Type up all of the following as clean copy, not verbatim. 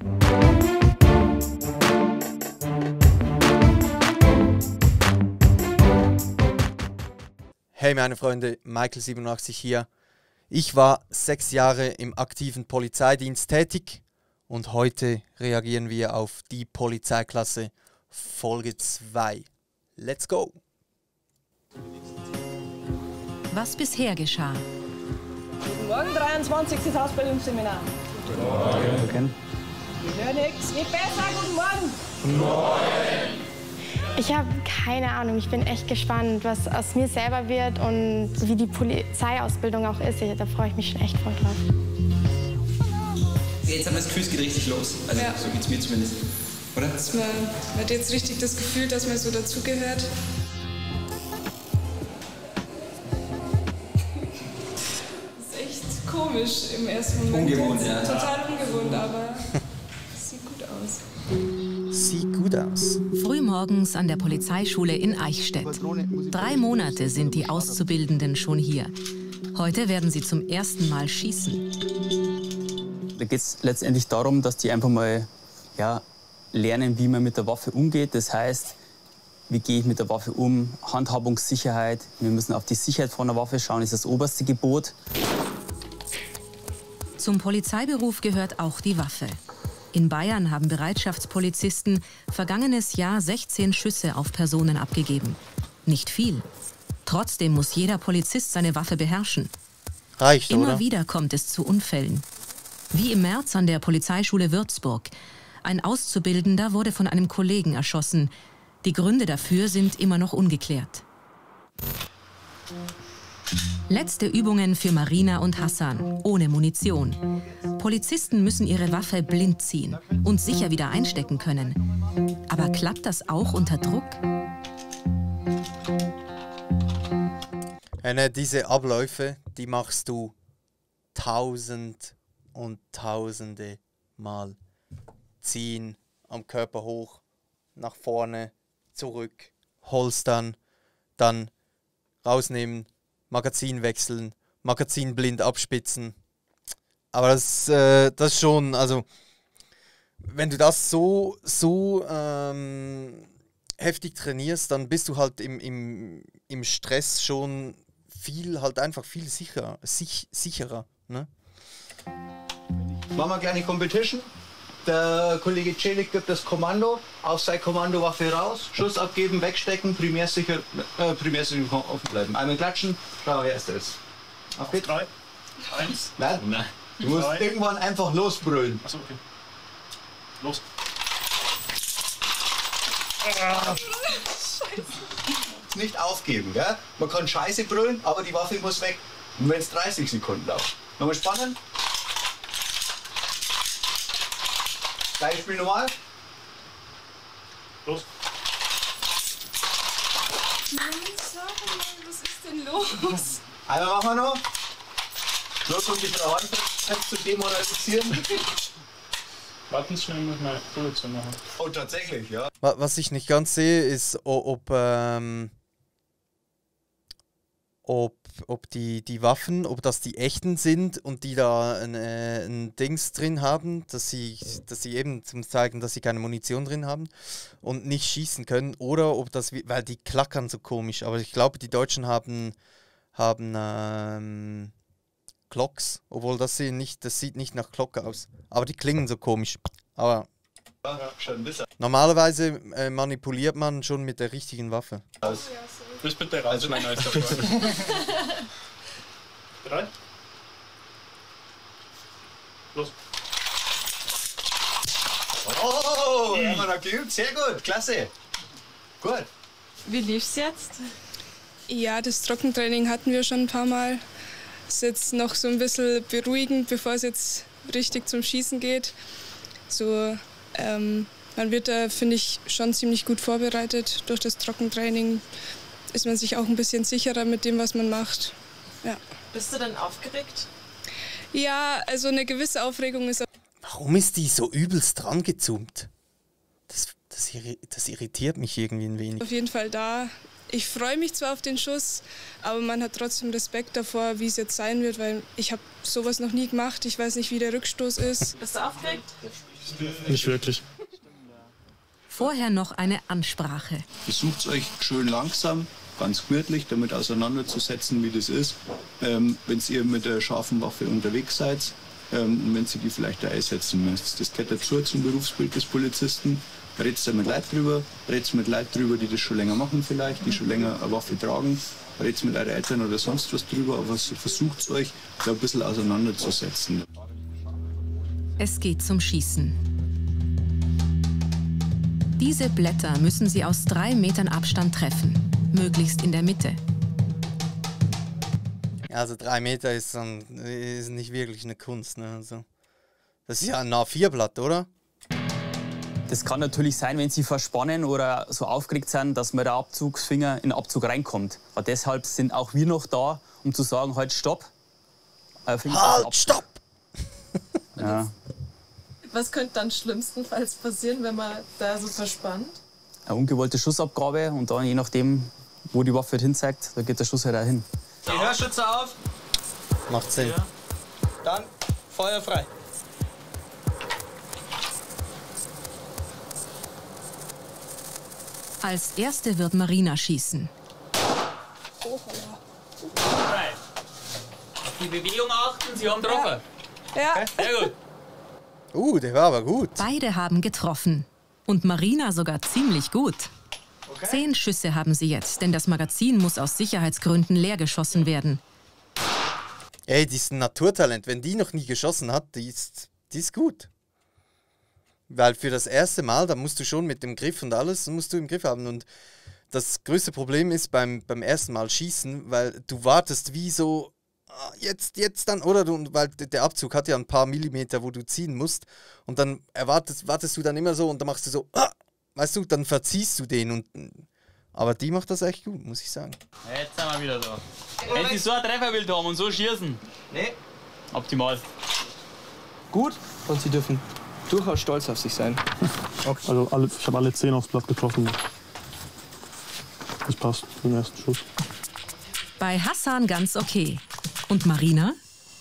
Hey meine Freunde, Michael87 hier. Ich war 6 Jahre im aktiven Polizeidienst tätig und heute reagieren wir auf die Polizeiklasse Folge 2. Let's go! Was bisher geschah. Guten Morgen, 23. Ausbildungsseminar. Guten Morgen. Ich höre nichts. Geht besser. Guten Morgen. Guten Morgen. Ich habe keine Ahnung. Ich bin echt gespannt, was aus mir selber wird und wie die Polizeiausbildung auch ist. Da freue ich mich schon echt voll drauf. Jetzt haben wir das Gefühl, es geht richtig los. Also ja. So geht es mir zumindest. Oder? Man hat jetzt richtig das Gefühl, dass man so dazugehört. Das ist echt komisch im ersten Moment. Ungewohnt, ja. Total ungewohnt, aber es sieht gut aus. Sieht gut aus. Frühmorgens an der Polizeischule in Eichstätt. 3 Monate sind die Auszubildenden schon hier. Heute werden sie zum ersten Mal schießen. Da geht es letztendlich darum, dass die einfach mal lernen, wie man mit der Waffe umgeht. Das heißt, wie gehe ich mit der Waffe um, Handhabungssicherheit. Wir müssen auf die Sicherheit von der Waffe schauen, das ist das oberste Gebot. Zum Polizeiberuf gehört auch die Waffe. In Bayern haben Bereitschaftspolizisten vergangenes Jahr 16 Schüsse auf Personen abgegeben. Nicht viel. Trotzdem muss jeder Polizist seine Waffe beherrschen. Reicht, oder? Immer wieder kommt es zu Unfällen. Wie im März an der Polizeischule Würzburg. Ein Auszubildender wurde von einem Kollegen erschossen. Die Gründe dafür sind immer noch ungeklärt. Letzte Übungen für Marina und Hassan, ohne Munition. Polizisten müssen ihre Waffe blind ziehen und sicher wieder einstecken können. Aber klappt das auch unter Druck? Diese Abläufe, die machst du tausend und tausende Mal. Ziehen, am Körper hoch, nach vorne, zurück, holstern, dann rausnehmen, Magazin wechseln, Magazin blind abspitzen. Aber das ist schon, also wenn du das so heftig trainierst, dann bist du halt im Stress schon einfach viel sicherer. Ne? Machen wir gleich eine Competition. Der Kollege Celik gibt das Kommando, auf sein Kommandowaffe raus, Schuss abgeben, wegstecken, Primärsicherung offen bleiben. Einmal klatschen, schau wer erster ist. Auf geht's. 3, 1. Nein. Du musst irgendwann einfach losbrüllen. Achso, okay. Los. Scheiße. Nicht aufgeben, gell? Man kann Scheiße brüllen, aber die Waffe muss weg. Und wenn es 30 Sekunden dauert. Nochmal spannen. Gleiches Spiel normal. Los. Nein, sorry, was ist denn los? Einmal machen wir noch. Los, um die Frau Handfest zu demoralisieren. Warten Sie schnell, muss meine Folie zu machen. Oh, tatsächlich, ja. Was ich nicht ganz sehe, ist, ob die Waffen, ob das die echten sind und die da ein Dings drin haben, dass sie eben zum zeigen, dass sie keine Munition drin haben und nicht schießen können, oder ob das, weil die klackern so komisch, aber ich glaube, die Deutschen haben Glocks, obwohl das sieht nicht nach Glocke aus, aber die klingen so komisch, aber normalerweise manipuliert man schon mit der richtigen Waffe. Bis bitte raus, mein neuester Freund. 3. Los. Oh, man hat geübt, sehr gut, klasse. Gut. Wie lief's jetzt? Ja, das Trockentraining hatten wir schon ein paar Mal. Ist jetzt noch so ein bisschen beruhigend, bevor es jetzt richtig zum Schießen geht. So, man wird da, finde ich, schon ziemlich gut vorbereitet durch das Trockentraining. Ist man sich auch ein bisschen sicherer mit dem, was man macht. Ja. Bist du denn aufgeregt? Ja, also eine gewisse Aufregung ist. Warum ist die so übelst dran gezoomt? Das irritiert mich irgendwie ein wenig. Auf jeden Fall da. Ich freue mich zwar auf den Schuss, aber man hat trotzdem Respekt davor, wie es jetzt sein wird, weil ich habe sowas noch nie gemacht. Ich weiß nicht, wie der Rückstoß ist. Bist du aufgeregt? Nicht wirklich. Vorher noch eine Ansprache. Versucht euch schön langsam, ganz gemütlich damit auseinanderzusetzen, wie das ist, wenn ihr mit der scharfen Waffe unterwegs seid und wenn ihr die vielleicht da einsetzen müsst. Das gehört dazu zum Berufsbild des Polizisten. Redet da mit Leuten drüber, redet mit Leuten drüber, die das schon länger machen vielleicht, die schon länger eine Waffe tragen. Redet mit euren Eltern oder sonst was drüber, aber versucht euch da ein bisschen auseinanderzusetzen. Es geht zum Schießen. Diese Blätter müssen sie aus 3 Metern Abstand treffen, möglichst in der Mitte. Also 3 Meter ist nicht wirklich eine Kunst. Ne? Also, das ist ja ein A4-Blatt, oder? Das kann natürlich sein, wenn sie verspannen oder so aufgeregt sind, dass man der Abzugsfinger in den Abzug reinkommt. Aber deshalb sind auch wir noch da, um zu sagen, halt stopp. Halt, stopp! Ja. Was könnte dann schlimmstenfalls passieren, wenn man da so verspannt? Eine ungewollte Schussabgabe und dann je nachdem, wo die Waffe hin zeigt, da geht der Schuss halt auch hin. Die Hörschütze auf. Macht Sinn. Ja. Dann Feuer frei. Als erste wird Marina schießen. Frei. Auf die Bewegung achten, Sie haben getroffen. Ja. Okay. Sehr gut. Der war aber gut. Beide haben getroffen. Und Marina sogar ziemlich gut. 10 Schüsse haben sie jetzt, denn das Magazin muss aus Sicherheitsgründen leer geschossen werden. Ey, die ist ein Naturtalent. Wenn die noch nie geschossen hat, die ist gut. Weil für das erste Mal, da musst du schon mit dem Griff und alles, musst du im Griff haben. Und das größte Problem ist beim ersten Mal schießen, weil du wartest wie so, jetzt dann, oder? Weil der Abzug hat ja ein paar Millimeter, wo du ziehen musst. Und dann wartest du dann immer so und dann machst du so, weißt du, dann verziehst du den. Aber die macht das echt gut, muss ich sagen. Jetzt sind wir wieder da. Wenn Sie so ein Trefferbild haben und so schießen. Nee. Optimal. Gut, und Sie dürfen durchaus stolz auf sich sein. Okay. Also ich habe alle 10 aufs Blatt getroffen. Das passt für den ersten Schuss. Bei Hassan ganz okay. Und Marina?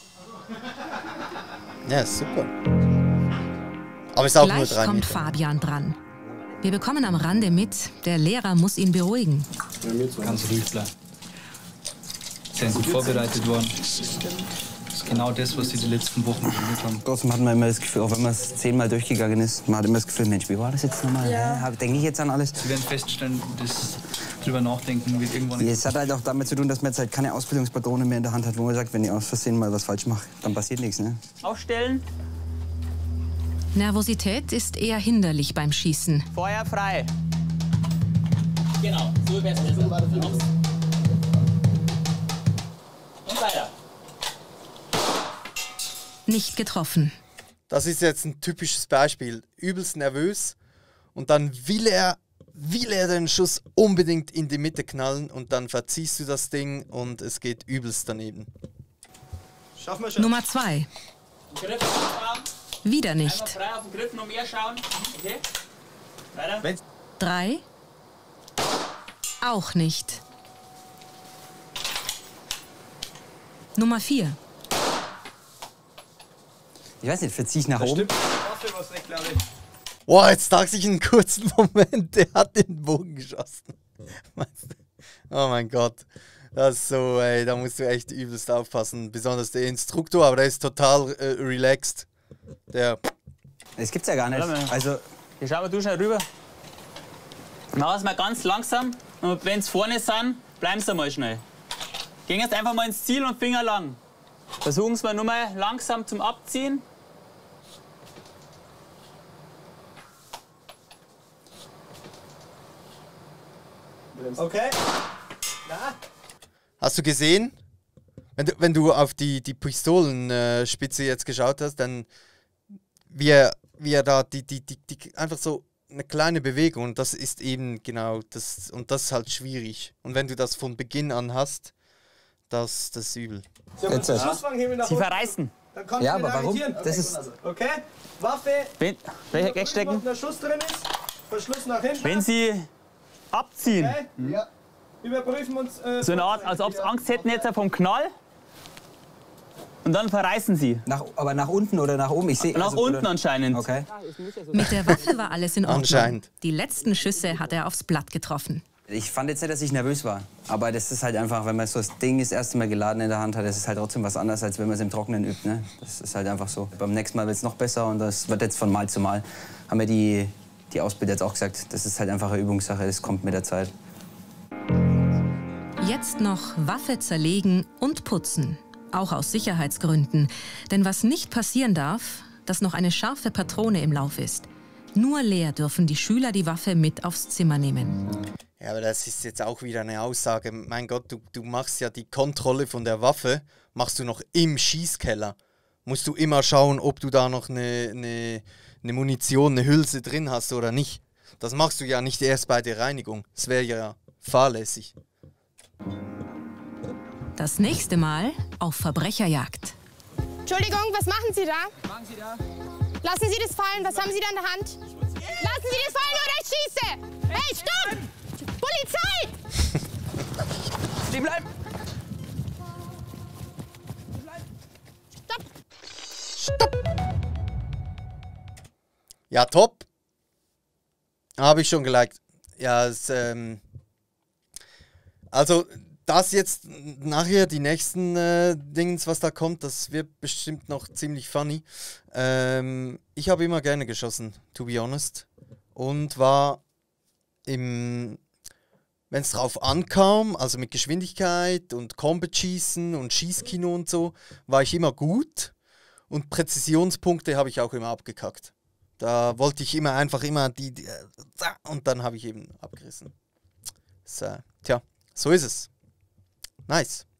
Ja, super. Aber ist auch Gleich nur 3 kommt Meter. Fabian dran. Wir bekommen am Rande mit, der Lehrer muss ihn beruhigen. Ganz ruhig bleiben. Sie sind gut vorbereitet worden. Das ist genau das, was Sie die letzten Wochen trainiert haben. Trotzdem hat man immer das Gefühl, auch wenn man es 10-mal durchgegangen ist, man hat immer das Gefühl, Mensch, wie war das jetzt nochmal? Ja. Denke ich jetzt an alles? Sie werden feststellen, dass drüber nachdenken wird irgendwann nicht. Es hat halt auch damit zu tun, dass man jetzt halt keine Ausbildungspatrone mehr in der Hand hat, wo man sagt, wenn ich aus Versehen mal was falsch mache, dann passiert nichts. Ne? Aufstellen. Nervosität ist eher hinderlich beim Schießen. Feuer frei. Genau, so wär's besser. Und weiter. Nicht getroffen. Das ist jetzt ein typisches Beispiel. Übelst nervös und dann will er den Schuss unbedingt in die Mitte knallen und dann verziehst du das Ding und es geht übelst daneben. Schaffen wir schon. Nummer 2. Wieder nicht. Einmal frei auf den Griff, noch mehr schauen. Okay. Weiter. 3. Auch nicht. Nummer 4. Ich weiß nicht, verziehe ich nach oben? Boah, jetzt dachte ich einen kurzen Moment, der hat den Bogen geschossen. Oh mein Gott. Das ist so, ey, da musst du echt übelst aufpassen. Besonders der Instruktor, aber der ist total relaxed. Das gibt's ja gar nicht. Also, hier schauen wir du schnell rüber. Machen wir ganz langsam. Und wenn Sie vorne sind, bleiben Sie mal schnell. Gehen jetzt einfach mal ins Ziel und Finger lang. Versuchen Sie mal nur mal langsam zum Abziehen. Okay. Na? Hast du gesehen? Wenn du auf die Pistolenspitze jetzt geschaut hast, dann wie er da einfach so eine kleine Bewegung, und das ist eben genau das, und das ist halt schwierig. Und wenn du das von Beginn an hast, das ist übel. Sie verreißen. Dann kommt ja, aber warum? Das ist okay. Waffe. Welcher Gag stecken? Wenn der Schuss drin ist, Verschluss nach hinten. Wenn Sie abziehen. Okay. Ja. Überprüfen uns. So eine Art, als ob sie Angst hätten jetzt vom Knall. Und dann verreißen sie. Aber nach unten oder nach oben? Ich sehe. Nach unten anscheinend. Okay. Mit der Waffe war alles in Ordnung. Anscheinend. Die letzten Schüsse hat er aufs Blatt getroffen. Ich fand jetzt nicht, dass ich nervös war. Aber das ist halt einfach, wenn man so das Ding das erste Mal geladen in der Hand hat, das ist halt trotzdem was anderes, als wenn man es im Trockenen übt. Ne? Das ist halt einfach so. Beim nächsten Mal wird es noch besser und das wird jetzt von Mal zu Mal. Haben mir die Ausbilder jetzt auch gesagt, das ist halt einfach eine Übungssache, das kommt mit der Zeit. Jetzt noch Waffe zerlegen und putzen. Auch aus Sicherheitsgründen. Denn was nicht passieren darf, dass noch eine scharfe Patrone im Lauf ist. Nur leer dürfen die Schüler die Waffe mit aufs Zimmer nehmen. Ja, aber das ist jetzt auch wieder eine Aussage. Mein Gott, du machst ja die Kontrolle von der Waffe, machst du noch im Schießkeller. Musst du immer schauen, ob du da noch eine Munition, eine Hülse drin hast oder nicht. Das machst du ja nicht erst bei der Reinigung. Das wäre ja fahrlässig. Das nächste Mal auf Verbrecherjagd. Entschuldigung, was machen Sie da? Was machen Sie da? Lassen Sie das fallen, was haben Sie da in der Hand? Lassen Sie das fallen oder ich schieße! Hey, stopp! Polizei! Stehen bleiben! Ja, top. Habe ich schon geliked. Ja, also das jetzt nachher, die nächsten Dings, was da kommt, das wird bestimmt noch ziemlich funny. Ich habe immer gerne geschossen, to be honest. Und war wenn es drauf ankam, also mit Geschwindigkeit und Combat-Schießen und Schießkino und so, war ich immer gut. Und Präzisionspunkte habe ich auch immer abgekackt. Da wollte ich einfach immer und dann habe ich eben abgerissen. So, tja, so ist es. Nice.